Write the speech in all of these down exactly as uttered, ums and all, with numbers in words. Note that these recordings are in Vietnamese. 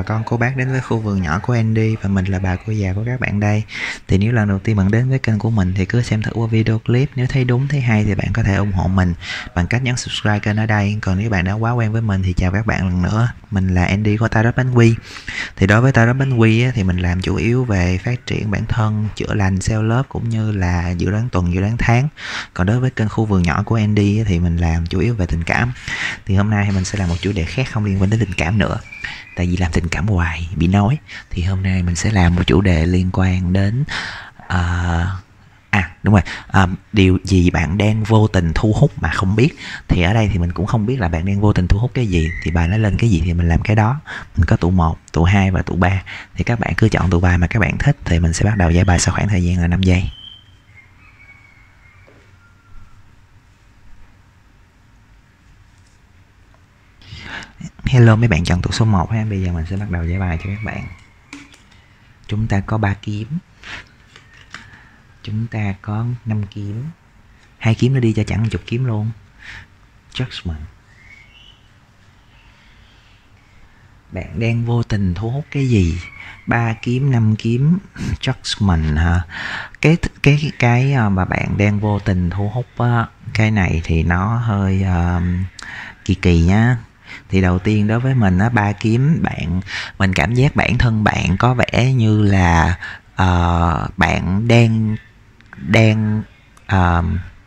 con cô bác đến với khu vườn nhỏ của Andy, và mình là bà cô già của các bạn đây. Thì nếu lần đầu tiên bạn đến với kênh của mình thì cứ xem thử qua video clip, nếu thấy đúng thấy hay thì bạn có thể ủng hộ mình bằng cách nhấn subscribe kênh ở đây. Còn nếu bạn đã quá quen với mình thì chào các bạn lần nữa, mình là Andy của Tarot Bánh Quy. Thì đối với Tarot Bánh Quy á, thì mình làm chủ yếu về phát triển bản thân, chữa lành, self love cũng như là dự đoán tuần, dự đoán tháng. Còn đối với kênh khu vườn nhỏ của Andy á, thì mình làm chủ yếu về tình cảm. Thì hôm nay thì mình sẽ làm một chủ đề khác không liên quan đến tình cảm nữa, tại vì làm tình cảm hoài bị nói. Thì hôm nay mình sẽ làm một chủ đề liên quan đến uh, à đúng rồi uh, điều gì bạn đang vô tình thu hút mà không biết. Thì ở đây thì mình cũng không biết là bạn đang vô tình thu hút cái gì, thì bài nó lên cái gì thì mình làm cái đó. Mình có tụ một, tụ hai và tụ ba, thì các bạn cứ chọn tụ bài mà các bạn thích. Thì mình sẽ bắt đầu giải bài sau khoảng thời gian là năm giây. Hello mấy bạn chọn tụ số một ha. Bây giờ mình sẽ bắt đầu giải bài cho các bạn. Chúng ta có ba kiếm. Chúng ta có năm kiếm. Hai kiếm nó đi cho chẳng một chục kiếm luôn. Judgment. Bạn đang vô tình thu hút cái gì? Ba kiếm, năm kiếm, Judgment hả? Cái cái cái mà bạn đang vô tình thu hút á, cái này thì nó hơi uh, kỳ kỳ nhá. Thì đầu tiên đối với mình á, ba kiếm, bạn mình cảm giác bản thân bạn có vẻ như là uh, bạn đang đang uh,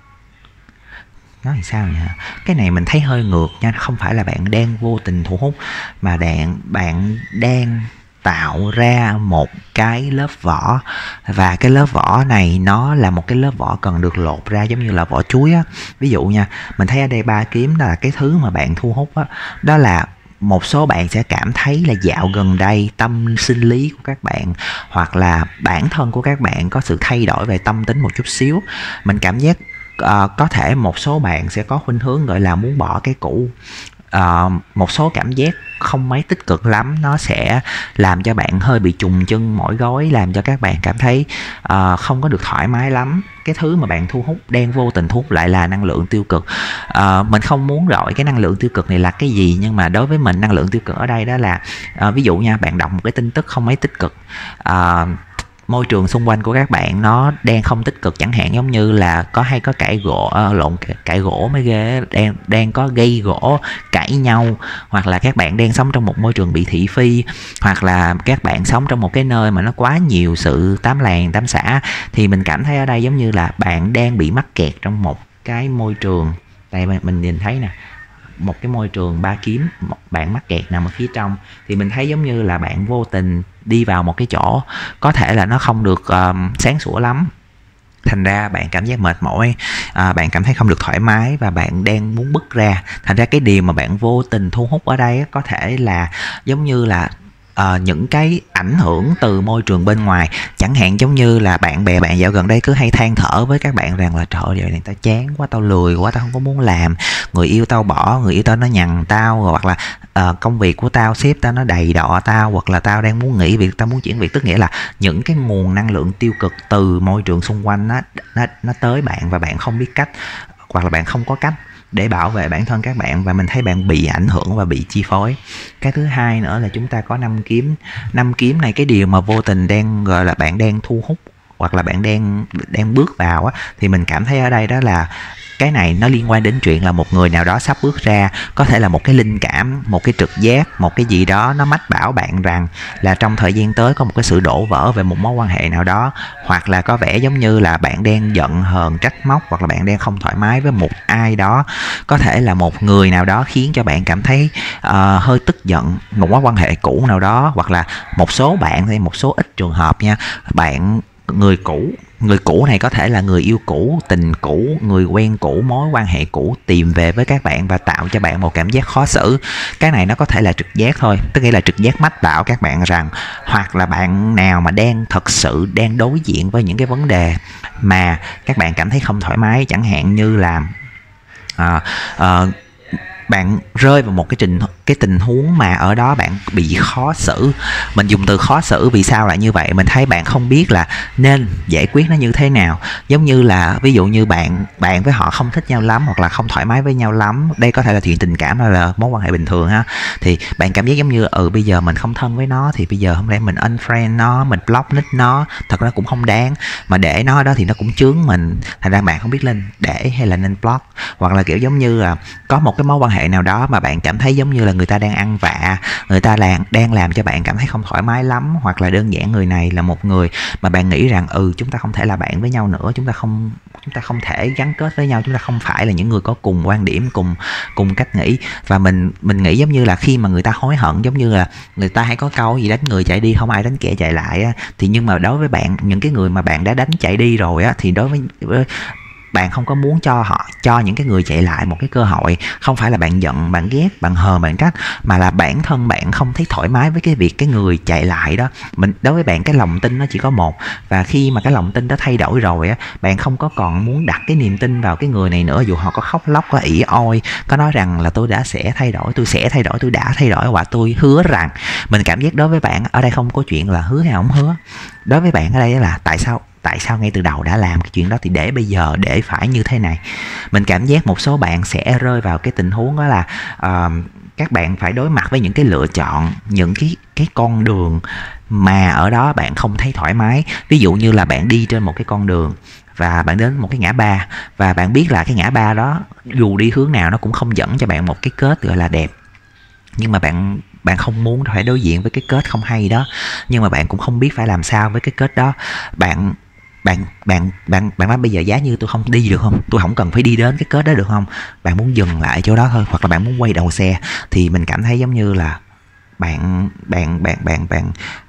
nói sao nhỉ? Cái này mình thấy hơi ngược nha, không phải là bạn đang vô tình thu hút, mà bạn bạn đang tạo ra một cái lớp vỏ, và cái lớp vỏ này nó là một cái lớp vỏ cần được lột ra, giống như là vỏ chuối á. Ví dụ nha, mình thấy ở đây ba kiếm đó là cái thứ mà bạn thu hút á, đó là một số bạn sẽ cảm thấy là dạo gần đây tâm sinh lý của các bạn hoặc là bản thân của các bạn có sự thay đổi về tâm tính một chút xíu. Mình cảm giác uh, có thể một số bạn sẽ có khuynh hướng gọi là muốn bỏ cái cũ. Uh, một số cảm giác không mấy tích cực lắm, nó sẽ làm cho bạn hơi bị trùng chân mỏi gối, làm cho các bạn cảm thấy uh, không có được thoải mái lắm. Cái thứ mà bạn thu hút, đang vô tình thu hút lại là năng lượng tiêu cực. Uh, mình không muốn gọi cái năng lượng tiêu cực này là cái gì, nhưng mà đối với mình năng lượng tiêu cực ở đây đó là uh, ví dụ nha, bạn đọc một cái tin tức không mấy tích cực, uh, môi trường xung quanh của các bạn nó đang không tích cực, chẳng hạn giống như là có hay có cãi gỗ à, lộn cãi gỗ mới ghê, đang đang có gây gỗ, cãi nhau, hoặc là các bạn đang sống trong một môi trường bị thị phi, hoặc là các bạn sống trong một cái nơi mà nó quá nhiều sự tám làng tám xã. Thì mình cảm thấy ở đây giống như là bạn đang bị mắc kẹt trong một cái môi trường. Đây mình nhìn thấy nè, một cái môi trường ba kiếm, một bạn mắc kẹt nằm ở phía trong. Thì mình thấy giống như là bạn vô tình đi vào một cái chỗ có thể là nó không được uh, sáng sủa lắm, thành ra bạn cảm giác mệt mỏi, à, bạn cảm thấy không được thoải mái và bạn đang muốn bứt ra. Thành ra cái điều mà bạn vô tình thu hút ở đây có thể là giống như là Uh, những cái ảnh hưởng từ môi trường bên ngoài, chẳng hạn giống như là bạn bè bạn dạo gần đây cứ hay than thở với các bạn rằng là trời ơi này tao chán quá, tao lười quá, tao không có muốn làm, người yêu tao bỏ, người yêu tao nó nhằn tao, hoặc là uh, công việc của tao, sếp tao nó đầy đọ tao, hoặc là tao đang muốn nghỉ việc, tao muốn chuyển việc. Tức nghĩa là những cái nguồn năng lượng tiêu cực từ môi trường xung quanh nó nó, nó tới bạn và bạn không biết cách, hoặc là bạn không có cách để bảo vệ bản thân các bạn, và mình thấy bạn bị ảnh hưởng và bị chi phối. Cái thứ hai nữa là chúng ta có năm kiếm. Năm kiếm này, cái điều mà vô tình đang gọi là bạn đang thu hút hoặc là bạn đang đang bước vào á, thì mình cảm thấy ở đây đó là cái này nó liên quan đến chuyện là một người nào đó sắp bước ra, có thể là một cái linh cảm, một cái trực giác, một cái gì đó nó mách bảo bạn rằng là trong thời gian tới có một cái sự đổ vỡ về một mối quan hệ nào đó, hoặc là có vẻ giống như là bạn đang giận hờn trách móc, hoặc là bạn đang không thoải mái với một ai đó, có thể là một người nào đó khiến cho bạn cảm thấy uh, hơi tức giận, một mối quan hệ cũ nào đó, hoặc là một số bạn thì một số ít trường hợp nha, bạn người cũ người cũ này có thể là người yêu cũ, tình cũ, người quen cũ, mối quan hệ cũ tìm về với các bạn và tạo cho bạn một cảm giác khó xử. Cái này nó có thể là trực giác thôi, tức nghĩa là trực giác mách bảo các bạn rằng, hoặc là bạn nào mà đang thật sự đang đối diện với những cái vấn đề mà các bạn cảm thấy không thoải mái, chẳng hạn như là à, à, bạn rơi vào một cái trình cái tình huống mà ở đó bạn bị khó xử. Mình dùng từ khó xử vì sao lại như vậy? Mình thấy bạn không biết là nên giải quyết nó như thế nào. Giống như là ví dụ như bạn bạn với họ không thích nhau lắm, hoặc là không thoải mái với nhau lắm, đây có thể là chuyện tình cảm hay là mối quan hệ bình thường ha, thì bạn cảm giác giống như ừ bây giờ mình không thân với nó thì bây giờ không lẽ mình unfriend nó, mình block nick nó, thật ra cũng không đáng, mà để nó ở đó thì nó cũng chướng mình, thành ra bạn không biết lên để hay là nên block. Hoặc là kiểu giống như là có một cái mối quan hệ nào đó mà bạn cảm thấy giống như là người ta đang ăn vạ, người ta đang đang làm cho bạn cảm thấy không thoải mái lắm, hoặc là đơn giản người này là một người mà bạn nghĩ rằng ừ chúng ta không thể là bạn với nhau nữa, chúng ta không chúng ta không thể gắn kết với nhau, chúng ta không phải là những người có cùng quan điểm, cùng cùng cách nghĩ. Và mình mình nghĩ giống như là khi mà người ta hối hận, giống như là người ta hay có câu gì đánh người chạy đi không ai đánh kẻ chạy lại á, thì nhưng mà đối với bạn, những cái người mà bạn đã đánh chạy đi rồi á, thì đối với, với bạn không có muốn cho họ cho những cái người chạy lại một cái cơ hội. Không phải là bạn giận, bạn ghét, bạn hờn, bạn trách, mà là bản thân bạn không thấy thoải mái với cái việc cái người chạy lại đó. Mình đối với bạn cái lòng tin nó chỉ có một, và khi mà cái lòng tin đó thay đổi rồi á, bạn không có còn muốn đặt cái niềm tin vào cái người này nữa, dù họ có khóc lóc, có ỉ ôi, có nói rằng là tôi đã sẽ thay đổi, tôi sẽ thay đổi, tôi đã thay đổi, và tôi hứa rằng. Mình cảm giác đối với bạn ở đây không có chuyện là hứa hay không hứa. Đối với bạn ở đây là tại sao tại sao ngay từ đầu đã làm cái chuyện đó, thì để bây giờ để phải như thế này. Mình cảm giác một số bạn sẽ rơi vào cái tình huống đó là uh, các bạn phải đối mặt với những cái lựa chọn, những cái cái con đường mà ở đó bạn không thấy thoải mái. Ví dụ như là bạn đi trên một cái con đường và bạn đến một cái ngã ba, và bạn biết là cái ngã ba đó dù đi hướng nào nó cũng không dẫn cho bạn một cái kết gọi là đẹp, nhưng mà bạn bạn không muốn phải đối diện với cái kết không hay đó, nhưng mà bạn cũng không biết phải làm sao với cái kết đó. Bạn bạn bạn bạn bạn nói bây giờ giá như tôi không đi được không, tôi không cần phải đi đến cái kết đó được không, bạn muốn dừng lại chỗ đó thôi, hoặc là bạn muốn quay đầu xe. Thì mình cảm thấy giống như là bạn bạn bạn bạn bạn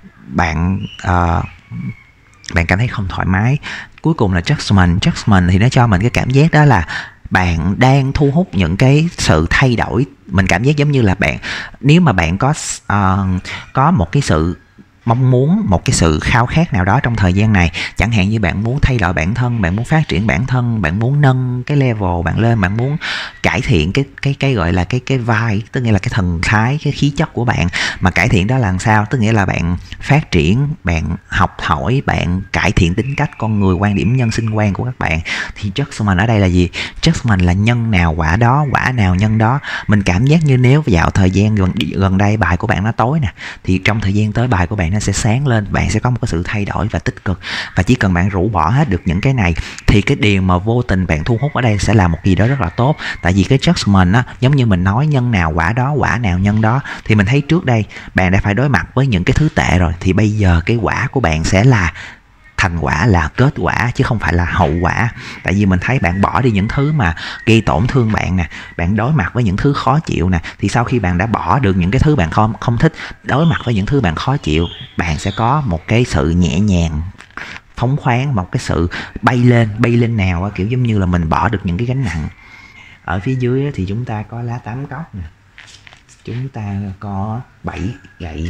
bạn uh, bạn cảm thấy không thoải mái. Cuối cùng là judgment judgment thì nó cho mình cái cảm giác đó là bạn đang thu hút những cái sự thay đổi. Mình cảm giác giống như là bạn, nếu mà bạn có uh, có một cái sự mong muốn, một cái sự khao khát nào đó trong thời gian này, chẳng hạn như bạn muốn thay đổi bản thân, bạn muốn phát triển bản thân, bạn muốn nâng cái level bạn lên, bạn muốn cải thiện cái cái cái gọi là cái cái vai, tức nghĩa là cái thần thái, cái khí chất của bạn. Mà cải thiện đó là làm sao? Tức nghĩa là bạn phát triển, bạn học hỏi, bạn cải thiện tính cách con người, quan điểm nhân sinh quan của các bạn. Thì judgment ở đây là gì? Judgment là nhân nào quả đó, quả nào nhân đó. Mình cảm giác như nếu dạo thời gian gần gần đây bài của bạn nó tối nè, thì trong thời gian tới bài của bạn nó sẽ sáng lên, bạn sẽ có một cái sự thay đổi và tích cực. Và chỉ cần bạn rũ bỏ hết được những cái này thì cái điều mà vô tình bạn thu hút ở đây sẽ là một gì đó rất là tốt. Tại vì cái judgment á, giống như mình nói nhân nào quả đó, quả nào nhân đó, thì mình thấy trước đây bạn đã phải đối mặt với những cái thứ tệ rồi, thì bây giờ cái quả của bạn sẽ là thành quả, là kết quả, chứ không phải là hậu quả. Tại vì mình thấy bạn bỏ đi những thứ mà gây tổn thương bạn nè, bạn đối mặt với những thứ khó chịu nè, thì sau khi bạn đã bỏ được những cái thứ bạn không không thích, đối mặt với những thứ bạn khó chịu, bạn sẽ có một cái sự nhẹ nhàng, phóng khoáng, một cái sự bay lên. Bay lên nào á, kiểu giống như là mình bỏ được những cái gánh nặng. Ở phía dưới thì chúng ta có lá tám cốc nè, chúng ta có bảy gậy,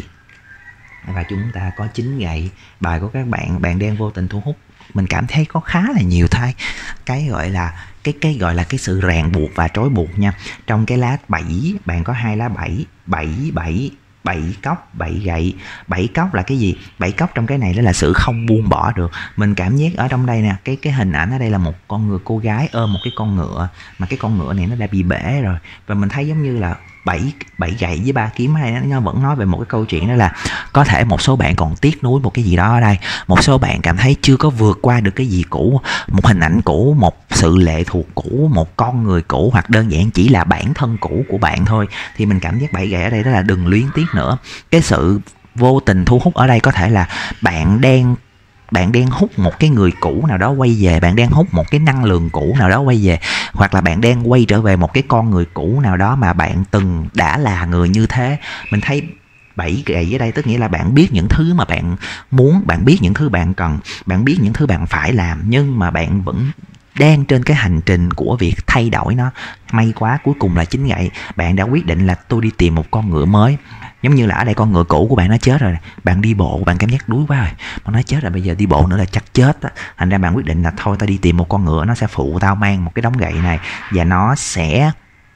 và chúng ta có chín gậy. Bài của các bạn, bạn đang vô tình thu hút. Mình cảm thấy có khá là nhiều thay cái gọi là cái cái gọi là cái sự ràng buộc và trói buộc nha. Trong cái lá bảy, bạn có hai lá bảy, bảy bảy bảy cốc, bảy gậy. Bảy cốc là cái gì? Bảy cốc trong cái này đó là sự không buông bỏ được. Mình cảm giác ở trong đây nè, cái cái hình ảnh ở đây là một con người, cô gái ôm một cái con ngựa, mà cái con ngựa này nó đã bị bể rồi. Và mình thấy giống như là bảy bảy gậy với ba kiếm hay nó vẫn nói về một cái câu chuyện, đó là có thể một số bạn còn tiếc nuối một cái gì đó ở đây, một số bạn cảm thấy chưa có vượt qua được cái gì cũ, một hình ảnh cũ, một sự lệ thuộc cũ, một con người cũ, hoặc đơn giản chỉ là bản thân cũ của bạn thôi. Thì mình cảm giác bảy gậy ở đây đó là đừng luyến tiếc nữa. Cái sự vô tình thu hút ở đây có thể là bạn đang bạn đang hút một cái người cũ nào đó quay về, bạn đang hút một cái năng lượng cũ nào đó quay về, hoặc là bạn đang quay trở về một cái con người cũ nào đó mà bạn từng đã là người như thế. Mình thấy bảy gậy ở đây tức nghĩa là bạn biết những thứ mà bạn muốn, bạn biết những thứ bạn cần, bạn biết những thứ bạn phải làm, nhưng mà bạn vẫn đang trên cái hành trình của việc thay đổi nó. May quá, cuối cùng là chín gậy, bạn đã quyết định là tôi đi tìm một con ngựa mới. Giống như là ở đây con ngựa cũ của bạn nó chết rồi, bạn đi bộ, bạn cảm giác đuối quá rồi, mà nó chết rồi, bây giờ đi bộ nữa là chắc chết á. Thành ra bạn quyết định là thôi tao đi tìm một con ngựa, nó sẽ phụ tao mang một cái đống gậy này, và nó sẽ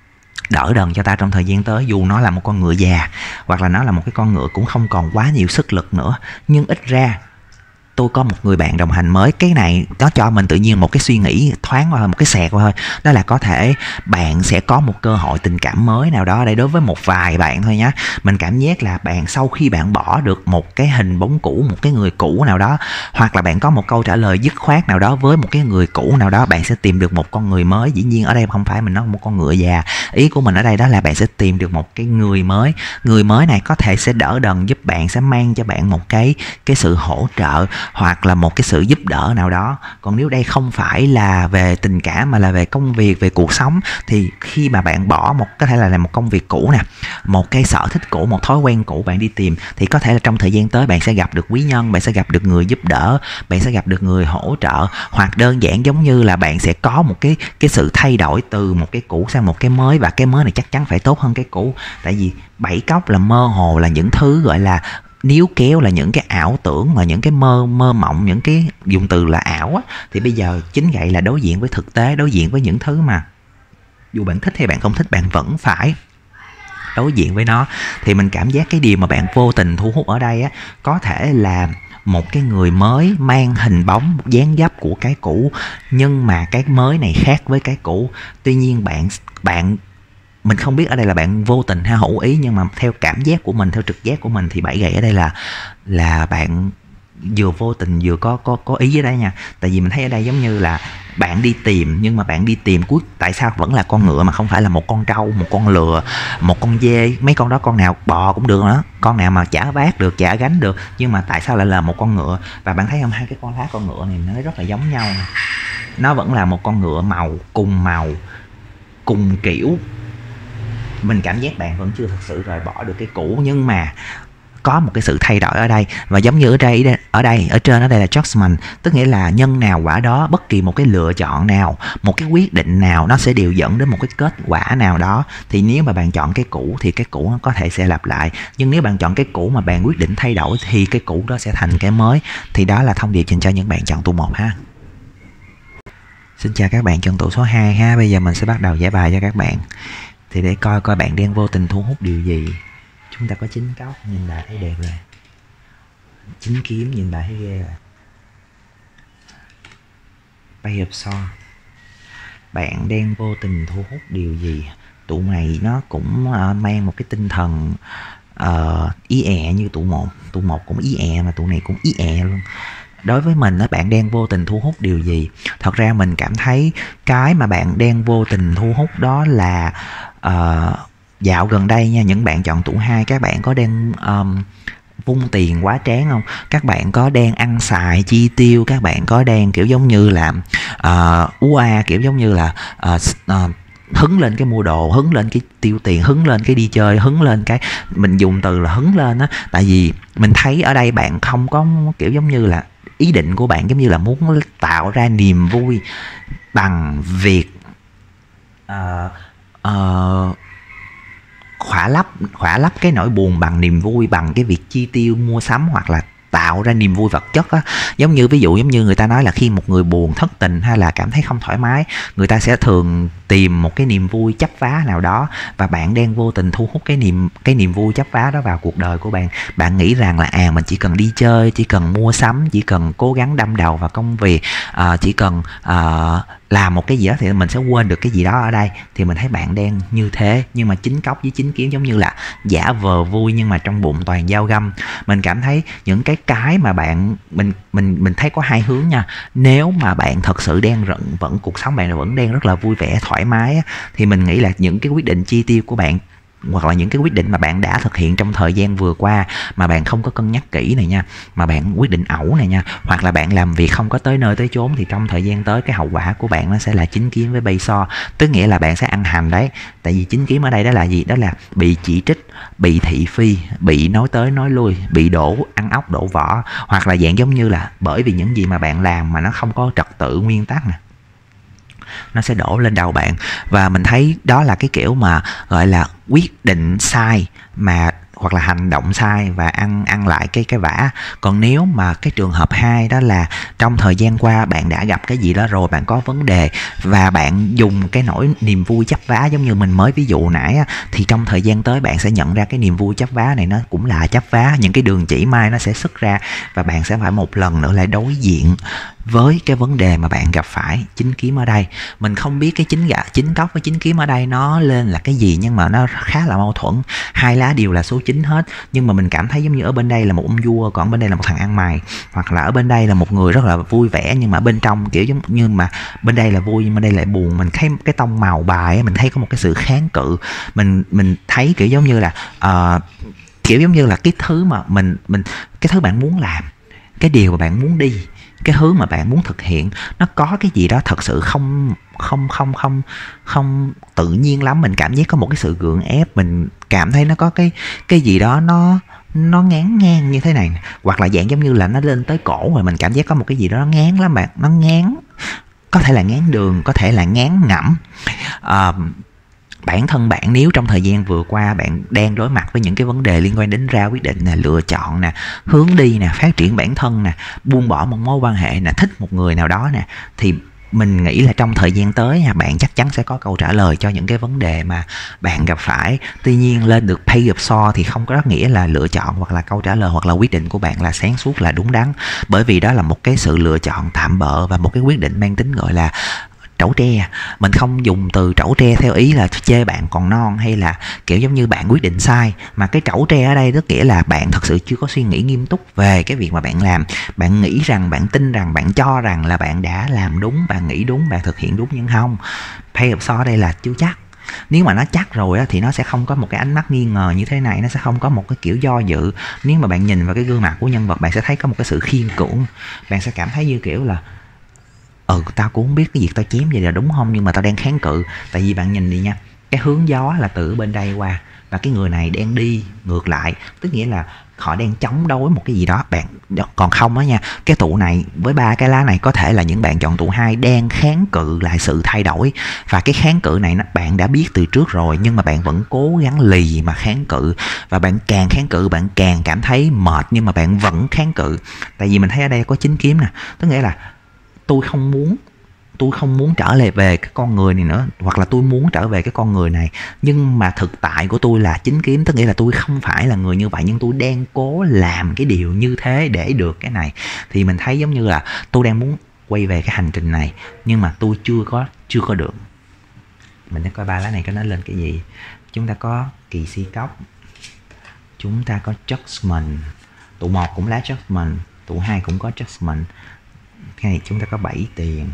đỡ đần cho ta trong thời gian tới, dù nó là một con ngựa già hoặc là nó là một cái con ngựa cũng không còn quá nhiều sức lực nữa, nhưng ít ra tôi có một người bạn đồng hành mới. Cái này nó cho mình tự nhiên một cái suy nghĩ thoáng qua, một cái xẹt qua thôi, đó là có thể bạn sẽ có một cơ hội tình cảm mới nào đó ở đây đối với một vài bạn thôi nhé. Mình cảm giác là bạn sau khi bạn bỏ được một cái hình bóng cũ, một cái người cũ nào đó, hoặc là bạn có một câu trả lời dứt khoát nào đó với một cái người cũ nào đó, bạn sẽ tìm được một con người mới. Dĩ nhiên ở đây không phải mình nói một con ngựa già, ý của mình ở đây đó là bạn sẽ tìm được một cái người mới. Người mới này có thể sẽ đỡ đần giúp bạn, sẽ mang cho bạn một cái cái sự hỗ trợ hoặc là một cái sự giúp đỡ nào đó. Còn nếu đây không phải là về tình cảm mà là về công việc, về cuộc sống, thì khi mà bạn bỏ một, có thể là làm một công việc cũ nè, một cái sở thích cũ, một thói quen cũ bạn đi tìm, thì có thể là trong thời gian tới bạn sẽ gặp được quý nhân, bạn sẽ gặp được người giúp đỡ, bạn sẽ gặp được người hỗ trợ, hoặc đơn giản giống như là bạn sẽ có một cái cái sự thay đổi từ một cái cũ sang một cái mới, và cái mới này chắc chắn phải tốt hơn cái cũ. Tại vì bảy cốc là mơ hồ, là những thứ gọi là níu kéo, là những cái ảo tưởng, mà những cái mơ mơ mộng, những cái dùng từ là ảo á, thì bây giờ chính vậy là đối diện với thực tế, đối diện với những thứ mà dù bạn thích hay bạn không thích, bạn vẫn phải đối diện với nó. Thì mình cảm giác cái điều mà bạn vô tình thu hút ở đây á, có thể là một cái người mới mang hình bóng, một dáng dấp của cái cũ, nhưng mà cái mới này khác với cái cũ. Tuy nhiên bạn bạn mình không biết ở đây là bạn vô tình hay hữu ý, nhưng mà theo cảm giác của mình, theo trực giác của mình, thì bảy gậy ở đây là là bạn vừa vô tình vừa có có có ý ở đây nha. Tại vì mình thấy ở đây giống như là bạn đi tìm, nhưng mà bạn đi tìm cuối tại sao vẫn là con ngựa mà không phải là một con trâu, một con lừa, một con dê. Mấy con đó con nào bò cũng được nữa, con nào mà chả vác được, chả gánh được, nhưng mà tại sao lại là một con ngựa? Và bạn thấy không, hai cái con lá con ngựa này nó rất là giống nhau. Nó vẫn là một con ngựa màu, cùng màu, cùng kiểu. Mình cảm giác bạn vẫn chưa thực sự rời bỏ được cái cũ, nhưng mà có một cái sự thay đổi ở đây. Và giống như ở đây, ở đây ở trên ở đây là judgment, tức nghĩa là nhân nào quả đó, bất kỳ một cái lựa chọn nào, một cái quyết định nào, nó sẽ đều dẫn đến một cái kết quả nào đó. Thì nếu mà bạn chọn cái cũ thì cái cũ nó có thể sẽ lặp lại, nhưng nếu bạn chọn cái cũ mà bạn quyết định thay đổi thì cái cũ đó sẽ thành cái mới. Thì đó là thông điệp dành cho những bạn chọn tụ một ha. Xin chào các bạn chọn tụ số hai ha. Bây giờ mình sẽ bắt đầu giải bài cho các bạn. Thì để coi coi bạn đang vô tình thu hút điều gì. Chúng ta có chín cốc, nhìn bà thấy đẹp rồi. Chín kiếm, nhìn bà thấy ghê rồi. Page of Swords. Bạn đang vô tình thu hút điều gì? Tụ này nó cũng uh, mang một cái tinh thần uh, ý ẹ như tụ một. Tụ một cũng ý ẹ, mà tụ này cũng ý ẹ luôn. Đối với mình, bạn đang vô tình thu hút điều gì? Thật ra mình cảm thấy cái mà bạn đang vô tình thu hút đó là uh, dạo gần đây nha, những bạn chọn tụ hai, các bạn có đang um, vung tiền quá trán không? Các bạn có đang ăn xài chi tiêu? Các bạn có đang kiểu giống như là uh, ú a, kiểu giống như là uh, uh, hứng lên cái mua đồ, hứng lên cái tiêu tiền, hứng lên cái đi chơi, hứng lên cái, mình dùng từ là hứng lên á. Tại vì mình thấy ở đây bạn không có kiểu giống như là ý định của bạn giống như là muốn tạo ra niềm vui bằng việc uh, uh, khỏa lấp khỏa lấp cái nỗi buồn bằng niềm vui, bằng cái việc chi tiêu mua sắm hoặc là tạo ra niềm vui vật chất á. Giống như ví dụ giống như người ta nói là khi một người buồn, thất tình hay là cảm thấy không thoải mái, người ta sẽ thường tìm một cái niềm vui chấp vá nào đó, và bạn đang vô tình thu hút cái niềm cái niềm vui chấp vá đó vào cuộc đời của bạn. Bạn nghĩ rằng là à mình chỉ cần đi chơi, chỉ cần mua sắm, chỉ cần cố gắng đâm đầu vào công việc, à, chỉ cần à, làm một cái gì đó thì mình sẽ quên được cái gì đó ở đây. Thì mình thấy bạn đang như thế, nhưng mà chín cốc với chín kiếm giống như là giả vờ vui nhưng mà trong bụng toàn dao găm. Mình cảm thấy những cái cái mà bạn mình mình mình thấy có hai hướng nha. Nếu mà bạn thật sự đang vẫn, vẫn cuộc sống bạn vẫn đang rất là vui vẻ thoải mái á, thì mình nghĩ là những cái quyết định chi tiêu của bạn hoặc là những cái quyết định mà bạn đã thực hiện trong thời gian vừa qua mà bạn không có cân nhắc kỹ này nha, mà bạn quyết định ẩu này nha, hoặc là bạn làm việc không có tới nơi tới chốn, thì trong thời gian tới cái hậu quả của bạn nó sẽ là chín kiếm với bay so, tức nghĩa là bạn sẽ ăn hành đấy. Tại vì chín kiếm ở đây đó là gì? Đó là bị chỉ trích, bị thị phi, bị nói tới nói lui, bị đổ ăn ốc đổ vỏ, hoặc là dạng giống như là bởi vì những gì mà bạn làm mà nó không có trật tự nguyên tắc nè, nó sẽ đổ lên đầu bạn. Và mình thấy đó là cái kiểu mà gọi là quyết định sai mà hoặc là hành động sai và ăn ăn lại cái cái vả. Còn nếu mà cái trường hợp hai đó là trong thời gian qua bạn đã gặp cái gì đó rồi, bạn có vấn đề và bạn dùng cái nỗi niềm vui chấp vá giống như mình mới ví dụ nãy á, thì trong thời gian tới bạn sẽ nhận ra cái niềm vui chấp vá này nó cũng là chấp vá, những cái đường chỉ mai nó sẽ xuất ra và bạn sẽ phải một lần nữa lại đối diện với cái vấn đề mà bạn gặp phải. Chính kiếm ở đây mình không biết cái chính gạ chính cốc với chính kiếm ở đây nó lên là cái gì, nhưng mà nó khá là mâu thuẫn. Hai lá đều là số chín hết, nhưng mà mình cảm thấy giống như ở bên đây là một ông vua, còn bên đây là một thằng ăn mày, hoặc là ở bên đây là một người rất là vui vẻ nhưng mà bên trong kiểu giống như mà bên đây là vui nhưng bên đây lại buồn. Mình thấy cái tông màu bài mình thấy có một cái sự kháng cự. Mình mình thấy kiểu giống như là uh, kiểu giống như là cái thứ mà mình mình cái thứ bạn muốn làm, cái điều mà bạn muốn đi, cái hướng mà bạn muốn thực hiện, nó có cái gì đó thật sự không không không không không tự nhiên lắm. Mình cảm giác có một cái sự gượng ép, mình cảm thấy nó có cái cái gì đó nó nó ngán ngang như thế này, hoặc là dạng giống như là nó lên tới cổ rồi mình cảm giác có một cái gì đó nó ngán lắm bạn, nó ngán, có thể là ngán đường, có thể là ngán ngẩm. uh, Bản thân bạn nếu trong thời gian vừa qua bạn đang đối mặt với những cái vấn đề liên quan đến ra quyết định nè, lựa chọn nè, hướng đi nè, phát triển bản thân nè, buông bỏ một mối quan hệ nè, thích một người nào đó nè, thì mình nghĩ là trong thời gian tới bạn chắc chắn sẽ có câu trả lời cho những cái vấn đề mà bạn gặp phải. Tuy nhiên lên được pay of Swords thì không có nghĩa là lựa chọn hoặc là câu trả lời hoặc là quyết định của bạn là sáng suốt, là đúng đắn, bởi vì đó là một cái sự lựa chọn tạm bợ và một cái quyết định mang tính gọi là trẩu tre. Mình không dùng từ trẩu tre theo ý là chê bạn còn non hay là kiểu giống như bạn quyết định sai, mà cái trẩu tre ở đây tức nghĩa là bạn thật sự chưa có suy nghĩ nghiêm túc về cái việc mà bạn làm. Bạn nghĩ rằng, bạn tin rằng, bạn cho rằng là bạn đã làm đúng, bạn nghĩ đúng, bạn thực hiện đúng, nhưng không. Pay of Swords đây là chưa chắc. Nếu mà nó chắc rồi á, thì nó sẽ không có một cái ánh mắt nghi ngờ như thế này, nó sẽ không có một cái kiểu do dự. Nếu mà bạn nhìn vào cái gương mặt của nhân vật, bạn sẽ thấy có một cái sự khiên cưỡng, bạn sẽ cảm thấy như kiểu là ừ tao cũng không biết cái việc tao chém vậy là đúng không, nhưng mà tao đang kháng cự. Tại vì bạn nhìn đi nha, cái hướng gió là từ bên đây qua và cái người này đang đi ngược lại, tức nghĩa là họ đang chống đối một cái gì đó. Bạn còn không á nha, cái tụ này với ba cái lá này có thể là những bạn chọn tụ hai đang kháng cự lại sự thay đổi, và cái kháng cự này bạn đã biết từ trước rồi nhưng mà bạn vẫn cố gắng lì mà kháng cự, và bạn càng kháng cự bạn càng cảm thấy mệt nhưng mà bạn vẫn kháng cự. Tại vì mình thấy ở đây có chính kiếm nè, tức nghĩa là tôi không muốn tôi không muốn trở lại về cái con người này nữa, hoặc là tôi muốn trở về cái con người này, nhưng mà thực tại của tôi là chính kiếm, tức nghĩa là tôi không phải là người như vậy nhưng tôi đang cố làm cái điều như thế để được cái này. Thì mình thấy giống như là tôi đang muốn quay về cái hành trình này nhưng mà tôi chưa có chưa có được. Mình sẽ coi ba lá này có nói lên cái gì. Chúng ta có kỳ si cốc, chúng ta có judgment, tụ một cũng lá judgment, tụ hai cũng có judgment. Cái này chúng ta có bảy tiền.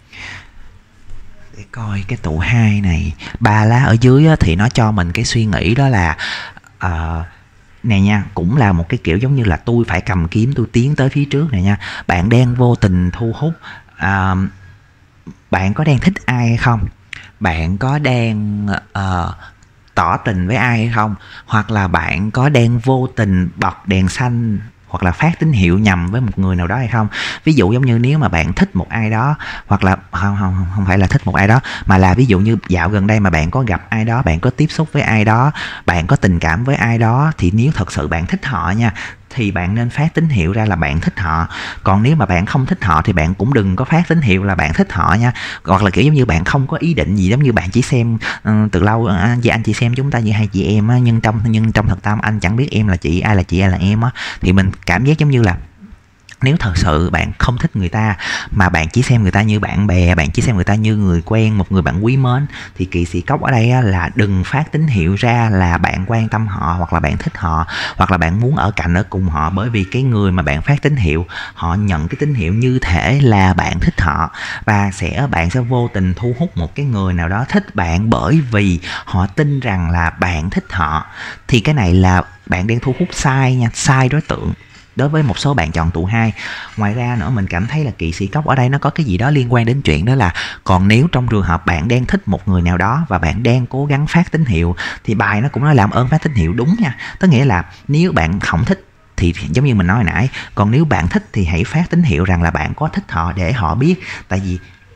Để coi cái tụ hai này, ba lá ở dưới á, thì nó cho mình cái suy nghĩ đó là uh, nè nha, cũng là một cái kiểu giống như là tôi phải cầm kiếm, tôi tiến tới phía trước này nha. Bạn đang vô tình thu hút, uh, bạn có đang thích ai hay không, bạn có đang uh, tỏ tình với ai hay không, hoặc là bạn có đang vô tình bật đèn xanh hoặc là phát tín hiệu nhầm với một người nào đó hay không. Ví dụ giống như nếu mà bạn thích một ai đó, hoặc là không không không phải là thích một ai đó, mà là ví dụ như dạo gần đây mà bạn có gặp ai đó, bạn có tiếp xúc với ai đó, bạn có tình cảm với ai đó, thì nếu thật sự bạn thích họ nha, thì bạn nên phát tín hiệu ra là bạn thích họ. Còn nếu mà bạn không thích họ thì bạn cũng đừng có phát tín hiệu là bạn thích họ nha. Hoặc là kiểu giống như bạn không có ý định gì, giống như bạn chỉ xem uh, từ lâu uh, vì anh chị xem chúng ta như hai chị em á, nhưng trong nhưng trong thực tâm anh chẳng biết em là chị, ai là chị, ai là em á. Thì mình cảm giác giống như là nếu thật sự bạn không thích người ta mà bạn chỉ xem người ta như bạn bè, bạn chỉ xem người ta như người quen, một người bạn quý mến, thì kỳ sĩ cốc ở đây là đừng phát tín hiệu ra là bạn quan tâm họ, hoặc là bạn thích họ, hoặc là bạn muốn ở cạnh ở cùng họ. Bởi vì cái người mà bạn phát tín hiệu, họ nhận cái tín hiệu như thể là bạn thích họ, và sẽ bạn sẽ vô tình thu hút một cái người nào đó thích bạn bởi vì họ tin rằng là bạn thích họ. Thì cái này là bạn đang thu hút sai nha, sai đối tượng đối với một số bạn chọn tụ hai. Ngoài ra nữa, mình cảm thấy là kỵ sĩ cốc ở đây nó có cái gì đó liên quan đến chuyện đó là còn nếu trong trường hợp bạn đang thích một người nào đó và bạn đang cố gắng phát tín hiệu, thì bài nó cũng nói làm ơn phát tín hiệu đúng nha. Tức nghĩa là nếu bạn không thích thì giống như mình nói hồi nãy, còn nếu bạn thích thì hãy phát tín hiệu rằng là bạn có thích họ để họ biết. Tại vì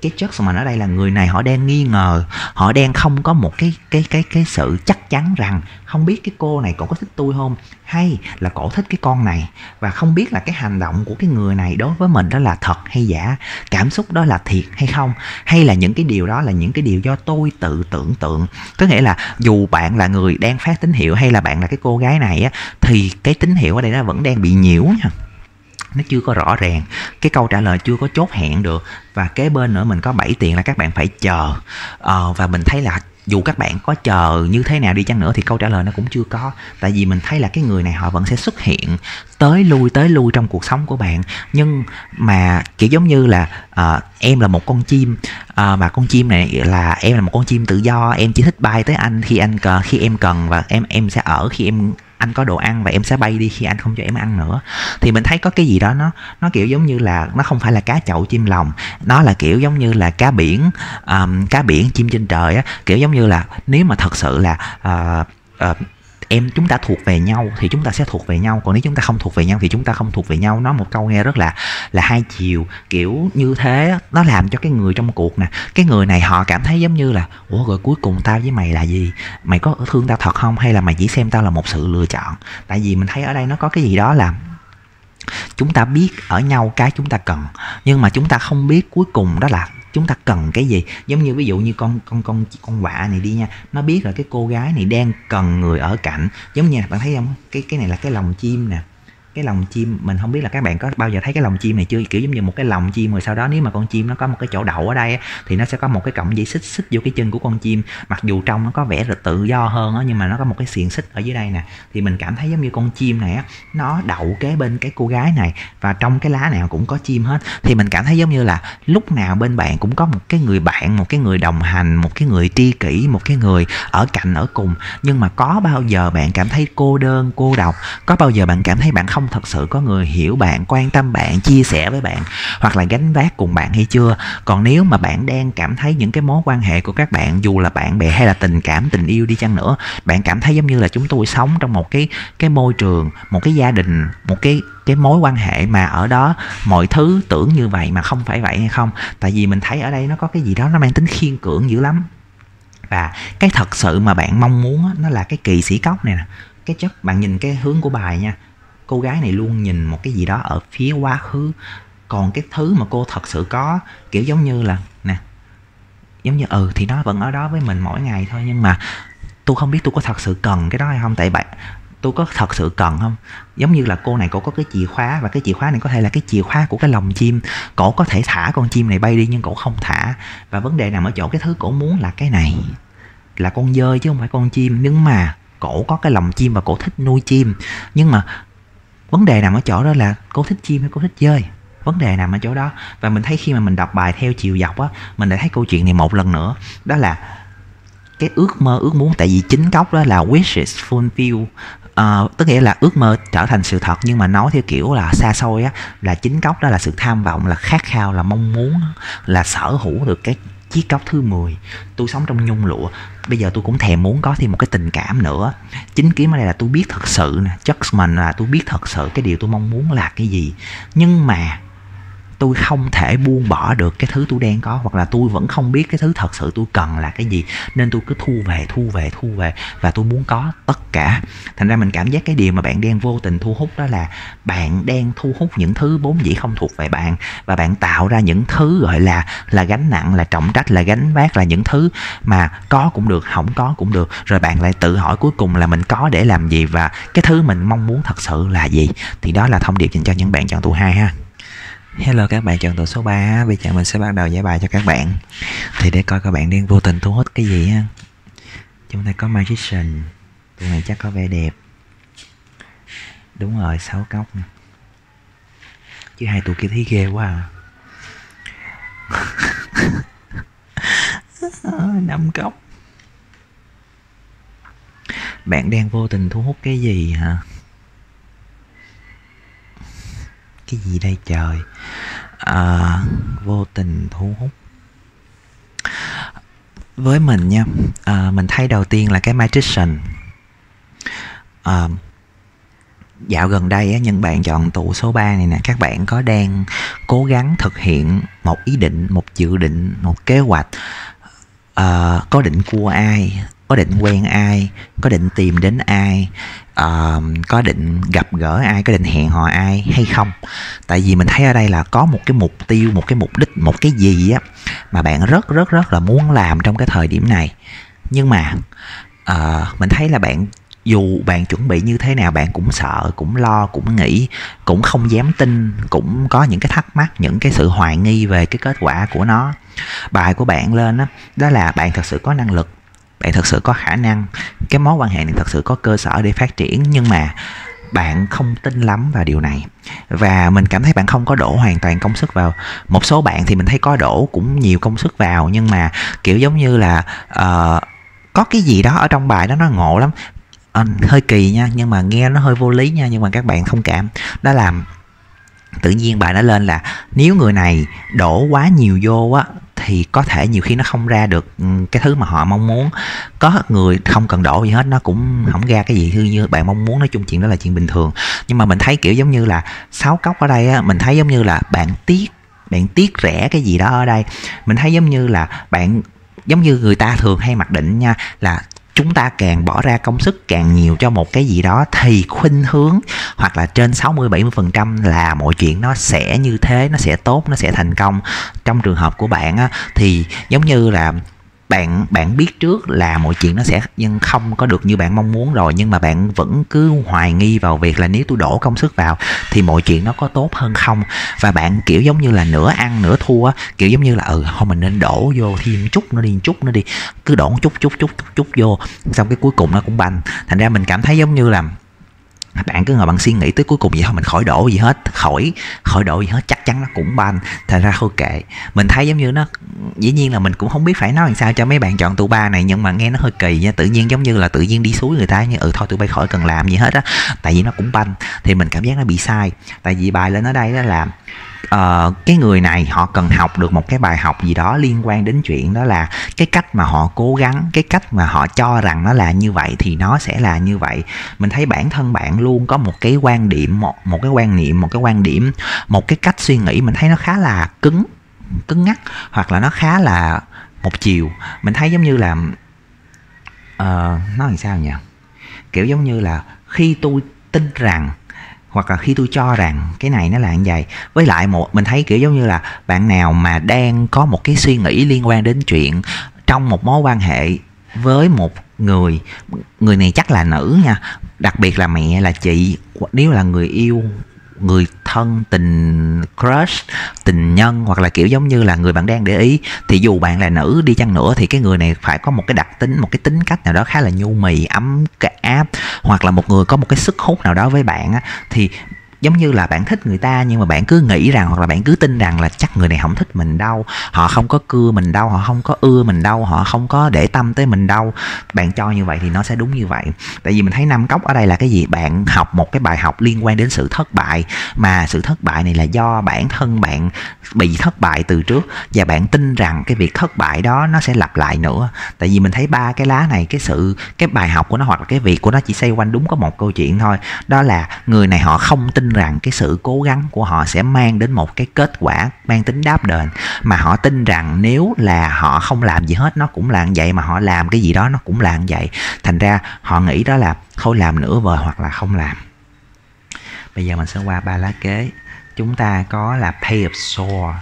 cái judgment ở đây là người này họ đang nghi ngờ, họ đang không có một cái cái cái cái sự chắc chắn rằng không biết cái cô này cổ có thích tôi không, hay là cổ thích cái con này, và không biết là cái hành động của cái người này đối với mình đó là thật hay giả, cảm xúc đó là thiệt hay không, hay là những cái điều đó là những cái điều do tôi tự tưởng tượng. Có nghĩa là dù bạn là người đang phát tín hiệu hay là bạn là cái cô gái này á, thì cái tín hiệu ở đây nó vẫn đang bị nhiễu nha, nó chưa có rõ ràng, cái câu trả lời chưa có chốt hẹn được. Và kế bên nữa mình có bảy tiền là các bạn phải chờ, ờ, và mình thấy là dù các bạn có chờ như thế nào đi chăng nữa thì câu trả lời nó cũng chưa có. Tại vì mình thấy là cái người này họ vẫn sẽ xuất hiện tới lui tới lui trong cuộc sống của bạn, nhưng mà kiểu giống như là uh, em là một con chim, uh, mà con chim này là em là một con chim tự do, em chỉ thích bay tới anh khi anh cần, khi em cần, và em em sẽ ở khi em anh có đồ ăn, và em sẽ bay đi khi anh không cho em ăn nữa. Thì mình thấy có cái gì đó nó nó kiểu giống như là nó không phải là cá chậu chim lòng, nó là kiểu giống như là cá biển, um, cá biển chim trên trời á, kiểu giống như là nếu mà thật sự là uh, uh, em chúng ta thuộc về nhau thì chúng ta sẽ thuộc về nhau, còn nếu chúng ta không thuộc về nhau thì chúng ta không thuộc về nhau. Nó một câu nghe rất là là hai chiều, kiểu như thế nó làm cho cái người trong cuộc nè, cái người này họ cảm thấy giống như là ủa rồi cuối cùng tao với mày là gì, mày có thương tao thật không, hay là mày chỉ xem tao là một sự lựa chọn. Tại vì mình thấy ở đây nó có cái gì đó là chúng ta biết ở nhau cái chúng ta cần, nhưng mà chúng ta không biết cuối cùng đó là chúng ta cần cái gì. Giống như ví dụ như con con con con quạ này đi nha, nó biết là cái cô gái này đang cần người ở cạnh. Giống như bạn thấy không, cái cái này là cái lồng chim nè, cái lồng chim mình không biết là các bạn có bao giờ thấy cái lồng chim này chưa, kiểu giống như một cái lồng chim, rồi sau đó nếu mà con chim nó có một cái chỗ đậu ở đây thì nó sẽ có một cái cọng dây xích xích vô cái chân của con chim, mặc dù trong nó có vẻ là tự do hơn đó, nhưng mà nó có một cái xiềng xích ở dưới đây nè. Thì mình cảm thấy giống như con chim này á, nó đậu kế bên cái cô gái này, và trong cái lá nào cũng có chim hết. Thì mình cảm thấy giống như là lúc nào bên bạn cũng có một cái người bạn, một cái người đồng hành, một cái người tri kỷ, một cái người ở cạnh ở cùng. Nhưng mà có bao giờ bạn cảm thấy cô đơn cô độc, có bao giờ bạn cảm thấy bạn không thật sự có người hiểu bạn, quan tâm bạn, chia sẻ với bạn, hoặc là gánh vác cùng bạn hay chưa? Còn nếu mà bạn đang cảm thấy những cái mối quan hệ của các bạn, dù là bạn bè hay là tình cảm, tình yêu đi chăng nữa, bạn cảm thấy giống như là chúng tôi sống trong một cái cái môi trường, một cái gia đình, một cái cái mối quan hệ mà ở đó mọi thứ tưởng như vậy mà không phải vậy hay không? Tại vì mình thấy ở đây nó có cái gì đó nó mang tính khiên cưỡng dữ lắm. Và cái thật sự mà bạn mong muốn á, nó là cái kỳ sĩ cốc này nè. Cái chất bạn nhìn cái hướng của bài nha, cô gái này luôn nhìn một cái gì đó ở phía quá khứ, còn cái thứ mà cô thật sự có kiểu giống như là nè, giống như ừ thì nó vẫn ở đó với mình mỗi ngày thôi, nhưng mà tôi không biết tôi có thật sự cần cái đó hay không. Tại bạn, tôi có thật sự cần không? Giống như là cô này, cô có cái chìa khóa, và cái chìa khóa này có thể là cái chìa khóa của cái lồng chim. Cổ có thể thả con chim này bay đi, nhưng cổ không thả. Và vấn đề nằm ở chỗ cái thứ cổ muốn là cái này, là con dơi chứ không phải con chim. Nhưng mà cổ có cái lồng chim và cổ thích nuôi chim. Nhưng mà vấn đề nằm ở chỗ đó là cô thích chim hay cô thích dơi. Vấn đề nằm ở chỗ đó. Và mình thấy khi mà mình đọc bài theo chiều dọc á, mình đã thấy câu chuyện này một lần nữa. Đó là cái ước mơ, ước muốn. Tại vì chính gốc đó là wishes fulfill, uh, tức nghĩa là ước mơ trở thành sự thật. Nhưng mà nói theo kiểu là xa xôi á, là chính gốc đó là sự tham vọng, là khát khao, là mong muốn, là sở hữu được cái chiếc cốc thứ mười. Tôi sống trong nhung lụa, bây giờ tôi cũng thèm muốn có thêm một cái tình cảm nữa. Chính kiếm ở đây là tôi biết thật sự nè, judgment là tôi biết thật sự cái điều tôi mong muốn là cái gì. Nhưng mà tôi không thể buông bỏ được cái thứ tôi đang có, hoặc là tôi vẫn không biết cái thứ thật sự tôi cần là cái gì, nên tôi cứ thu về thu về thu về và tôi muốn có tất cả. Thành ra mình cảm giác cái điều mà bạn đang vô tình thu hút đó là bạn đang thu hút những thứ vốn dĩ không thuộc về bạn, và bạn tạo ra những thứ gọi là là gánh nặng, là trọng trách, là gánh vác, là những thứ mà có cũng được, không có cũng được. Rồi bạn lại tự hỏi cuối cùng là mình có để làm gì, và cái thứ mình mong muốn thật sự là gì. Thì đó là thông điệp dành cho những bạn chọn tụ hai ha. Hello các bạn chọn tụ số ba, bây giờ mình sẽ bắt đầu giải bài cho các bạn. Thì để coi các bạn đang vô tình thu hút cái gì ha. Chúng ta có Magician, tụi này chắc có vẻ đẹp. Đúng rồi, sáu cốc nè. Chứ hai tụi kia thấy ghê quá à. Năm cốc. Bạn đang vô tình thu hút cái gì hả? Cái gì đây trời? À, vô tình thu hút. Với mình nha, à, mình thấy đầu tiên là cái Magician. à, dạo gần đây á, những bạn chọn tụ số ba này nè, các bạn có đang cố gắng thực hiện một ý định, một dự định, một kế hoạch, uh, có định cua ai, có định quen ai, có định tìm đến ai, uh, có định gặp gỡ ai, có định hẹn hò ai hay không? Tại vì mình thấy ở đây là có một cái mục tiêu, một cái mục đích, một cái gì á mà bạn rất rất rất là muốn làm trong cái thời điểm này. Nhưng mà uh, mình thấy là bạn, dù bạn chuẩn bị như thế nào, bạn cũng sợ, cũng lo, cũng nghĩ, cũng không dám tin, cũng có những cái thắc mắc, những cái sự hoài nghi về cái kết quả của nó. Bài của bạn lên đó, đó là bạn thật sự có năng lực, bạn thật sự có khả năng, cái mối quan hệ này thật sự có cơ sở để phát triển, nhưng mà bạn không tin lắm vào điều này. Và mình cảm thấy bạn không có đổ hoàn toàn công sức vào. Một số bạn thì mình thấy có đổ cũng nhiều công sức vào, nhưng mà kiểu giống như là uh, có cái gì đó ở trong bài đó nó ngộ lắm. À, hơi kỳ nha, nhưng mà nghe nó hơi vô lý nha, nhưng mà các bạn thông cảm. Đó là tự nhiên bài nó lên là nếu người này đổ quá nhiều vô á thì có thể nhiều khi nó không ra được cái thứ mà họ mong muốn. Có người không cần đổ gì hết, nó cũng không ra cái gì như bạn mong muốn. Nói chung chuyện đó là chuyện bình thường. Nhưng mà mình thấy kiểu giống như là sáu cốc ở đây á, mình thấy giống như là bạn tiếc, bạn tiếc rẻ cái gì đó ở đây. Mình thấy giống như là bạn, giống như người ta thường hay mặc định nha, là chúng ta càng bỏ ra công sức càng nhiều cho một cái gì đó thì khuynh hướng hoặc là trên sáu mươi bảy mươi phần trăm là mọi chuyện nó sẽ như thế, nó sẽ tốt, nó sẽ thành công. Trong trường hợp của bạn á, thì giống như là bạn bạn biết trước là mọi chuyện nó sẽ nhưng không có được như bạn mong muốn rồi, nhưng mà bạn vẫn cứ hoài nghi vào việc là nếu tôi đổ công sức vào thì mọi chuyện nó có tốt hơn không. Và bạn kiểu giống như là nửa ăn nửa thua á, kiểu giống như là ừ thôi mình nên đổ vô thêm chút nữa đi, chút nữa đi, cứ đổ chút chút chút chút chút vô, xong cái cuối cùng nó cũng banh. Thành ra mình cảm thấy giống như là bạn cứ ngồi bạn suy nghĩ tới cuối cùng vậy thôi, mình khỏi đổ gì hết, khỏi khỏi đổ gì hết, chắc chắn nó cũng banh. Thành ra thôi kệ. Mình thấy giống như nó, dĩ nhiên là mình cũng không biết phải nói làm sao cho mấy bạn chọn tụ ba này, nhưng mà nghe nó hơi kỳ nha. Tự nhiên giống như là tự nhiên đi suối người ta như ừ thôi tụi bay khỏi cần làm gì hết á, tại vì nó cũng banh. Thì mình cảm giác nó bị sai. Tại vì bài lên ở đây đó là Uh, cái người này họ cần học được một cái bài học gì đó liên quan đến chuyện đó là cái cách mà họ cố gắng, cái cách mà họ cho rằng nó là như vậy thì nó sẽ là như vậy. Mình thấy bản thân bạn luôn có một cái quan điểm, một, một cái quan niệm, một cái quan điểm, một cái cách suy nghĩ mình thấy nó khá là cứng, cứng ngắc, hoặc là nó khá là một chiều. Mình thấy giống như là uh, nói làm sao nhỉ, kiểu giống như là khi tôi tin rằng hoặc là khi tôi cho rằng cái này nó là như vậy. Với lại một mình thấy kiểu giống như là bạn nào mà đang có một cái suy nghĩ liên quan đến chuyện trong một mối quan hệ với một người, người này chắc là nữ nha, đặc biệt là mẹ, là chị, nếu là người yêu, người thân, tình crush, tình nhân, hoặc là kiểu giống như là người bạn đang để ý, thì dù bạn là nữ đi chăng nữa thì cái người này phải có một cái đặc tính, một cái tính cách nào đó khá là nhu mì, ấm áp, hoặc là một người có một cái sức hút nào đó với bạn á. Thì giống như là bạn thích người ta, nhưng mà bạn cứ nghĩ rằng hoặc là bạn cứ tin rằng là chắc người này không thích mình đâu, họ không có cưa mình đâu, họ không có ưa mình đâu, họ không có để tâm tới mình đâu. Bạn cho như vậy thì nó sẽ đúng như vậy. Tại vì mình thấy năm cốc ở đây là cái gì? Bạn học một cái bài học liên quan đến sự thất bại, mà sự thất bại này là do bản thân bạn bị thất bại từ trước, và bạn tin rằng cái việc thất bại đó nó sẽ lặp lại nữa. Tại vì mình thấy ba cái lá này, cái sự cái bài học của nó hoặc là cái việc của nó chỉ xoay quanh đúng có một câu chuyện thôi, đó là người này họ không tin rằng cái sự cố gắng của họ sẽ mang đến một cái kết quả mang tính đáp đền, mà họ tin rằng nếu là họ không làm gì hết nó cũng là như vậy, mà họ làm cái gì đó nó cũng là như vậy. Thành ra họ nghĩ đó là thôi làm nửa vời hoặc là không làm. Bây giờ mình sẽ qua ba lá kế. Chúng ta có là Page of Swords,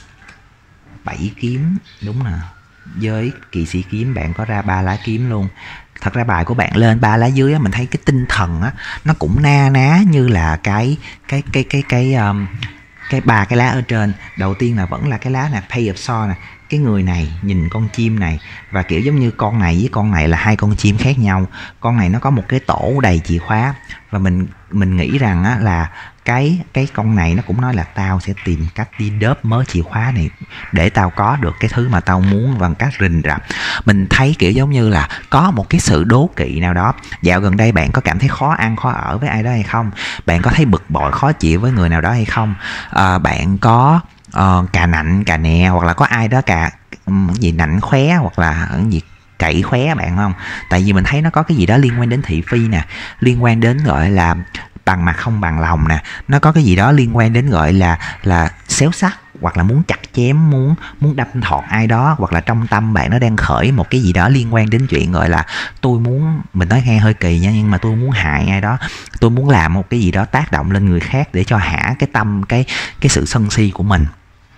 bảy kiếm, đúng nè. Với kỵ sĩ kiếm bạn có ra ba lá kiếm luôn. Thật ra bài của bạn lên ba lá dưới á, mình thấy cái tinh thần á nó cũng na ná như là cái cái cái cái cái um, cái ba cái lá ở trên. Đầu tiên là vẫn là cái lá nè, Page of Swords nè. Cái người này nhìn con chim này, và kiểu giống như con này với con này là hai con chim khác nhau. Con này nó có một cái tổ đầy chìa khóa, và mình mình nghĩ rằng á, là cái cái con này nó cũng nói là tao sẽ tìm cách đi đớp mớ chìa khóa này để tao có được cái thứ mà tao muốn bằng cách rình rập. Mình thấy kiểu giống như là có một cái sự đố kỵ nào đó. Dạo gần đây bạn có cảm thấy khó ăn khó ở với ai đó hay không? Bạn có thấy bực bội khó chịu với người nào đó hay không? À, bạn có uh, cà nạnh cà nè, hoặc là có ai đó cà um, gì nạnh khóe, hoặc là gì cậy khóe bạn không? Tại vì mình thấy nó có cái gì đó liên quan đến thị phi nè, liên quan đến gọi là bằng mặt không bằng lòng nè, nó có cái gì đó liên quan đến gọi là là xéo sắc, hoặc là muốn chặt chém, muốn muốn đâm thọt ai đó, hoặc là trong tâm bạn nó đang khởi một cái gì đó liên quan đến chuyện gọi là tôi muốn, mình nói nghe hơi kỳ nha, nhưng mà tôi muốn hại ai đó, tôi muốn làm một cái gì đó tác động lên người khác để cho hả cái tâm, cái cái sự sân si của mình.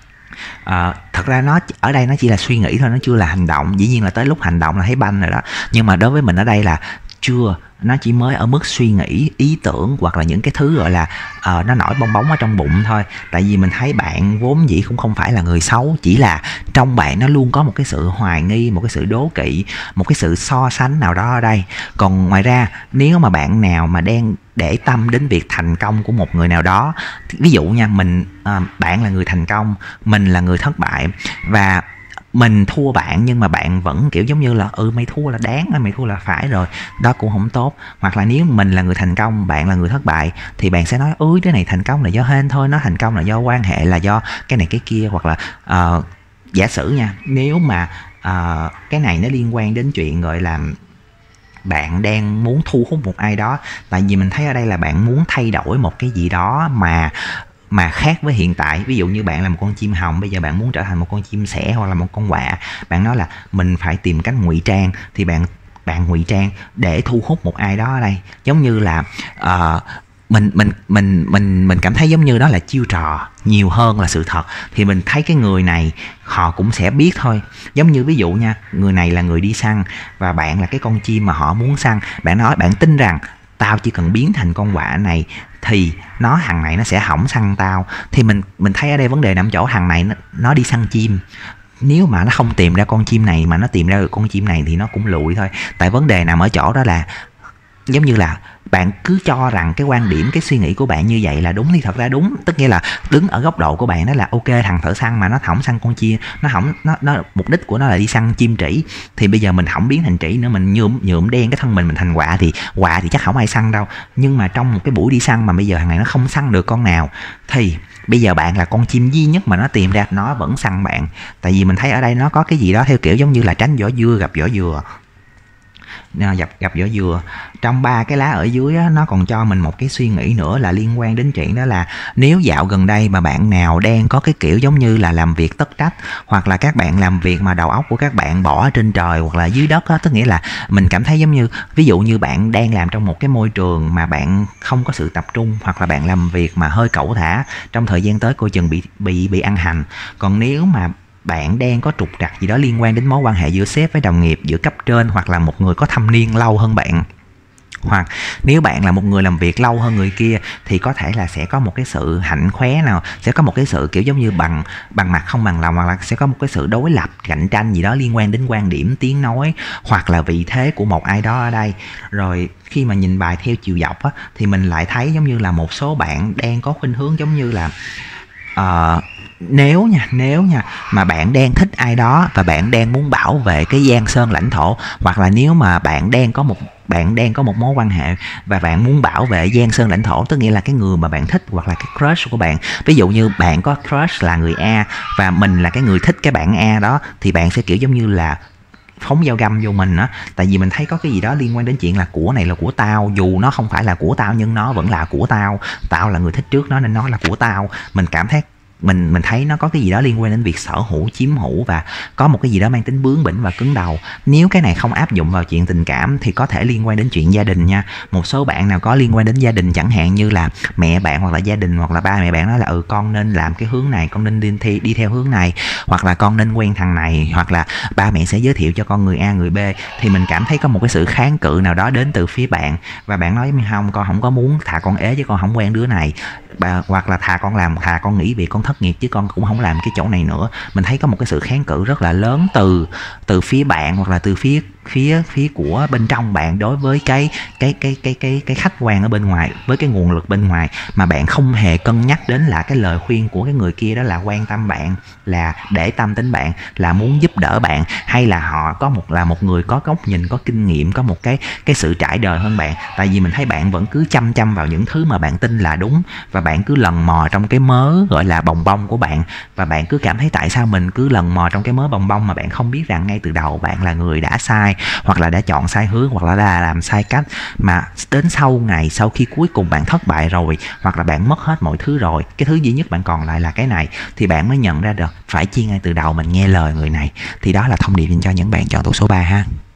À, thật ra nó ở đây nó chỉ là suy nghĩ thôi, nó chưa là hành động. Dĩ nhiên là tới lúc hành động là thấy banh rồi đó, nhưng mà đối với mình ở đây là chưa, nó chỉ mới ở mức suy nghĩ, ý tưởng, hoặc là những cái thứ gọi là uh, nó nổi bong bóng ở trong bụng thôi. Tại vì mình thấy bạn vốn dĩ cũng không phải là người xấu, chỉ là trong bạn nó luôn có một cái sự hoài nghi, một cái sự đố kỵ, một cái sự so sánh nào đó ở đây. Còn ngoài ra, nếu mà bạn nào mà đang để tâm đến việc thành công của một người nào đó, ví dụ nha, mình uh, bạn là người thành công, mình là người thất bại, và mình thua bạn nhưng mà bạn vẫn kiểu giống như là ừ mày thua là đáng, mày thua là phải rồi, đó cũng không tốt. Hoặc là nếu mình là người thành công, bạn là người thất bại, thì bạn sẽ nói ui cái này thành công là do hên thôi, nó thành công là do quan hệ, là do cái này cái kia. Hoặc là uh, giả sử nha, nếu mà uh, cái này nó liên quan đến chuyện gọi là bạn đang muốn thu hút một ai đó, tại vì mình thấy ở đây là bạn muốn thay đổi một cái gì đó mà mà khác với hiện tại. Ví dụ như bạn là một con chim hồng, bây giờ bạn muốn trở thành một con chim sẻ hoặc là một con quạ, bạn nói là mình phải tìm cách ngụy trang, thì bạn bạn ngụy trang để thu hút một ai đó ở đây. Giống như là uh, mình mình mình mình mình cảm thấy giống như đó là chiêu trò nhiều hơn là sự thật. Thì mình thấy cái người này họ cũng sẽ biết thôi. Giống như ví dụ nha, người này là người đi săn và bạn là cái con chim mà họ muốn săn, bạn nói bạn tin rằng tao chỉ cần biến thành con quạ này thì nó thằng này nó sẽ hỏng săn tao. Thì mình mình thấy ở đây vấn đề nằm chỗ thằng này nó, nó đi săn chim, nếu mà nó không tìm ra con chim này mà nó tìm ra được con chim này thì nó cũng lụi thôi. Tại vấn đề nằm ở chỗ đó là giống như là bạn cứ cho rằng cái quan điểm, cái suy nghĩ của bạn như vậy là đúng, thì thật ra đúng, tức nghĩa là đứng ở góc độ của bạn đó là ok, thằng thợ săn mà nó hỏng săn con chim, nó hỏng nó nó mục đích của nó là đi săn chim trĩ, thì bây giờ mình hỏng biến thành trĩ nữa, mình nhuộm nhuộm đen cái thân mình mình thành quạ, thì quạ thì chắc không ai săn đâu. Nhưng mà trong một cái buổi đi săn mà bây giờ thằng này nó không săn được con nào, thì bây giờ bạn là con chim duy nhất mà nó tìm ra, nó vẫn săn bạn. Tại vì mình thấy ở đây nó có cái gì đó theo kiểu giống như là tránh vỏ dưa gặp vỏ dừa, gặp gặp vỏ dừa. Trong ba cái lá ở dưới á, nó còn cho mình một cái suy nghĩ nữa là liên quan đến chuyện đó là nếu dạo gần đây mà bạn nào đang có cái kiểu giống như là làm việc tất trách, hoặc là các bạn làm việc mà đầu óc của các bạn bỏ trên trời hoặc là dưới đất á, tức nghĩa là mình cảm thấy giống như ví dụ như bạn đang làm trong một cái môi trường mà bạn không có sự tập trung, hoặc là bạn làm việc mà hơi cẩu thả, trong thời gian tới coi chừng bị bị bị ăn hành. Còn nếu mà bạn đang có trục trặc gì đó liên quan đến mối quan hệ giữa sếp với đồng nghiệp, giữa cấp trên, hoặc là một người có thâm niên lâu hơn bạn, hoặc nếu bạn là một người làm việc lâu hơn người kia, thì có thể là sẽ có một cái sự hạnh khóe nào, sẽ có một cái sự kiểu giống như bằng bằng mặt không bằng lòng, hoặc là sẽ có một cái sự đối lập, cạnh tranh gì đó liên quan đến quan điểm, tiếng nói, hoặc là vị thế của một ai đó ở đây. Rồi khi mà nhìn bài theo chiều dọc á, thì mình lại thấy giống như là một số bạn đang có khuynh hướng giống như là uh, nếu nha nếu nha mà bạn đang thích ai đó và bạn đang muốn bảo vệ cái giang sơn lãnh thổ, hoặc là nếu mà bạn đang có một bạn đang có một mối quan hệ và bạn muốn bảo vệ giang sơn lãnh thổ, tức nghĩa là cái người mà bạn thích hoặc là cái crush của bạn, ví dụ như bạn có crush là người A và mình là cái người thích cái bạn A đó, thì bạn sẽ kiểu giống như là phóng dao găm vô mình á. Tại vì mình thấy có cái gì đó liên quan đến chuyện là của này là của tao, dù nó không phải là của tao nhưng nó vẫn là của tao, tao là người thích trước nó nên nó là của tao. Mình cảm thấy mình mình thấy nó có cái gì đó liên quan đến việc sở hữu, chiếm hữu, và có một cái gì đó mang tính bướng bỉnh và cứng đầu. Nếu cái này không áp dụng vào chuyện tình cảm thì có thể liên quan đến chuyện gia đình nha. Một số bạn nào có liên quan đến gia đình, chẳng hạn như là mẹ bạn hoặc là gia đình hoặc là ba mẹ bạn nói là ừ con nên làm cái hướng này, con nên đi, thi, đi theo hướng này, hoặc là con nên quen thằng này, hoặc là ba mẹ sẽ giới thiệu cho con người A người B, thì mình cảm thấy có một cái sự kháng cự nào đó đến từ phía bạn, và bạn nói không, con không có muốn, thà con ế chứ con không quen đứa này, bà, hoặc là thà con làm, thà con nghỉ việc, con thất nghiệp chứ con cũng không làm cái chỗ này nữa. Mình thấy có một cái sự kháng cự rất là lớn từ từ phía bạn hoặc là từ phía phía phía của bên trong bạn đối với cái cái cái cái cái cái khách quan ở bên ngoài, với cái nguồn lực bên ngoài, mà bạn không hề cân nhắc đến là cái lời khuyên của cái người kia đó là quan tâm bạn, là để tâm đến bạn, là muốn giúp đỡ bạn, hay là họ có một là một người có góc nhìn, có kinh nghiệm, có một cái cái sự trải đời hơn bạn. Tại vì mình thấy bạn vẫn cứ chăm chăm vào những thứ mà bạn tin là đúng, và bạn cứ lần mò trong cái mớ gọi là bồng bông của bạn, và bạn cứ cảm thấy tại sao mình cứ lần mò trong cái mớ bồng bông mà bạn không biết rằng ngay từ đầu bạn là người đã sai, sai, hoặc là đã chọn sai hướng, hoặc là đã làm sai cách, mà đến sau ngày sau khi cuối cùng bạn thất bại rồi, hoặc là bạn mất hết mọi thứ rồi, cái thứ duy nhất bạn còn lại là cái này, thì bạn mới nhận ra được phải chi ngay từ đầu mình nghe lời người này. Thì đó là thông điệp dành cho những bạn chọn tủ số ba ha.